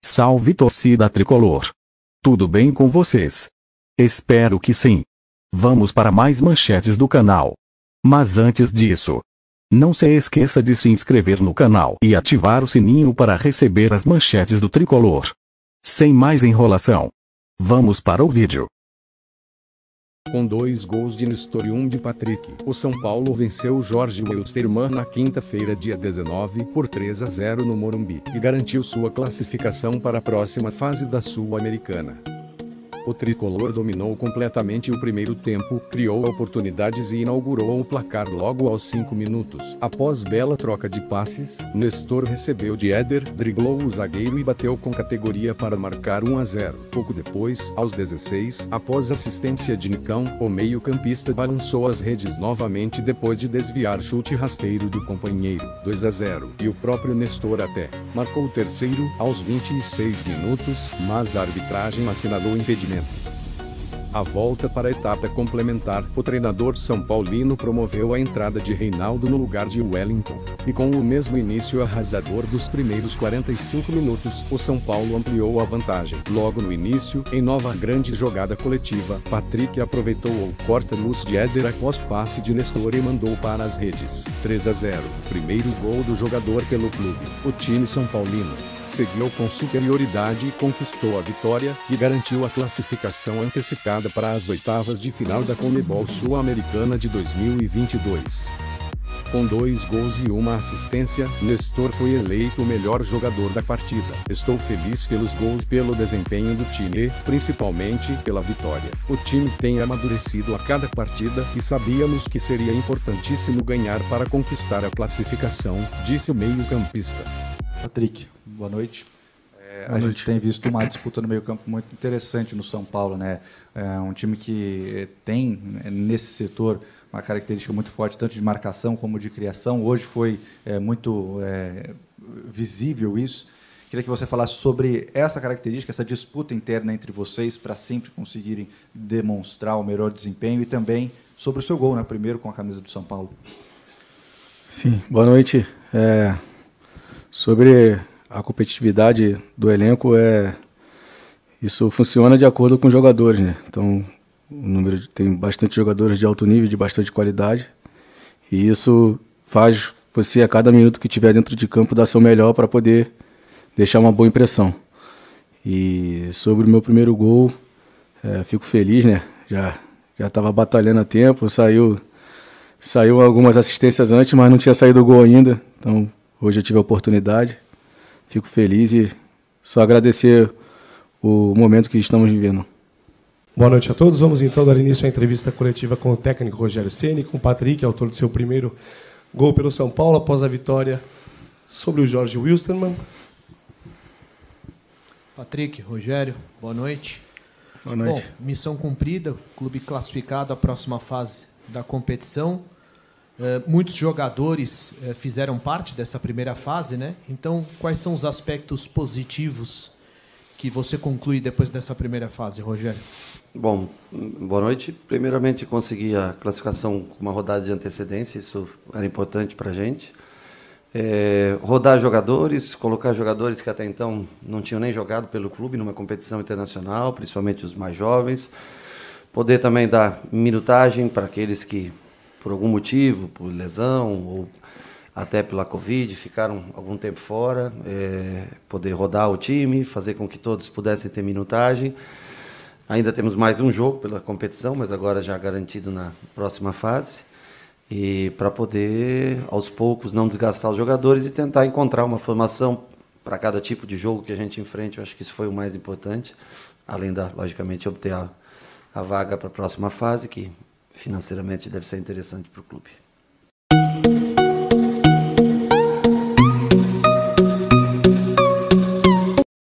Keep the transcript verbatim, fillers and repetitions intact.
Salve torcida tricolor! Tudo bem com vocês? Espero que sim. Vamos para mais manchetes do canal. Mas antes disso, não se esqueça de se inscrever no canal e ativar o sininho para receber as manchetes do tricolor. Sem mais enrolação, vamos para o vídeo. Com dois gols de Nestor e um de Patrick, o São Paulo venceu o Jorge Wilstermann na quinta-feira, dia dezenove, por três a zero no Morumbi, e garantiu sua classificação para a próxima fase da Sul-Americana. O tricolor dominou completamente o primeiro tempo, criou oportunidades e inaugurou o placar logo aos cinco minutos. Após bela troca de passes, Nestor recebeu de Éder, driblou o zagueiro e bateu com categoria para marcar um a zero. Pouco depois, aos dezesseis, após assistência de Nicão, o meio-campista balançou as redes novamente depois de desviar chute rasteiro do companheiro. dois a zero. E o próprio Nestor até marcou o terceiro, aos vinte e seis minutos, mas a arbitragem assinalou impedimento. A volta para a etapa complementar, o treinador são paulino promoveu a entrada de Reinaldo no lugar de Wellington, e com o mesmo início arrasador dos primeiros quarenta e cinco minutos, o São Paulo ampliou a vantagem. Logo no início, em nova grande jogada coletiva, Patrick aproveitou o corta-luz de Éder após passe de Nestor e mandou para as redes. três a zero, primeiro gol do jogador pelo clube. O time são paulino seguiu com superioridade e conquistou a vitória, que garantiu a classificação antecipada para as oitavas de final da Conmebol Sul-Americana de dois mil e vinte e dois. Com dois gols e uma assistência, Nestor foi eleito o melhor jogador da partida. Estou feliz pelos gols e pelo desempenho do time e, principalmente, pela vitória. O time tem amadurecido a cada partida e sabíamos que seria importantíssimo ganhar para conquistar a classificação, disse o meio-campista. Patrick, boa noite. É, boa a noite. gente tem visto uma disputa no meio-campo muito interessante no São Paulo, né? É um time que tem nesse setor uma característica muito forte, tanto de marcação como de criação. Hoje foi é, muito é, visível isso. Queria que você falasse sobre essa característica, essa disputa interna entre vocês para sempre conseguirem demonstrar o melhor desempenho e também sobre o seu gol, né? Primeiro com a camisa do São Paulo. Sim, boa noite. É... Sobre a competitividade do elenco, é, isso funciona de acordo com os jogadores, né? Então, o número de, tem bastante jogadores de alto nível, de bastante qualidade, e isso faz você, a cada minuto que tiver dentro de campo, dar seu melhor para poder deixar uma boa impressão. E sobre o meu primeiro gol, é, fico feliz, né? Já já estava batalhando há tempo, saiu, saiu algumas assistências antes, mas não tinha saído o gol ainda, então... Hoje eu tive a oportunidade, fico feliz e só agradecer o momento que estamos vivendo. Boa noite a todos. Vamos então dar início à entrevista coletiva com o técnico Rogério Ceni, com o Patrick, autor do seu primeiro gol pelo São Paulo após a vitória sobre o Jorge Wilstermann. Patrick, Rogério, boa noite. Boa noite. Bom, missão cumprida, clube classificado à próxima fase da competição. Uh, muitos jogadores uh, fizeram parte dessa primeira fase, né? Então, quais são os aspectos positivos que você conclui depois dessa primeira fase, Rogério? Bom, boa noite. Primeiramente, consegui a classificação com uma rodada de antecedência, isso era importante para a gente. É, rodar jogadores, colocar jogadores que até então não tinham nem jogado pelo clube numa competição internacional, principalmente os mais jovens. Poder também dar minutagem para aqueles que, por algum motivo, por lesão ou até pela Covid, ficaram algum tempo fora, é, poder rodar o time, fazer com que todos pudessem ter minutagem. Ainda temos mais um jogo pela competição, mas agora já garantido na próxima fase. E para poder, aos poucos, não desgastar os jogadores e tentar encontrar uma formação para cada tipo de jogo que a gente enfrenta. Eu acho que isso foi o mais importante, além da, logicamente, obter a, a vaga para a próxima fase, que financeiramente deve ser interessante para o clube.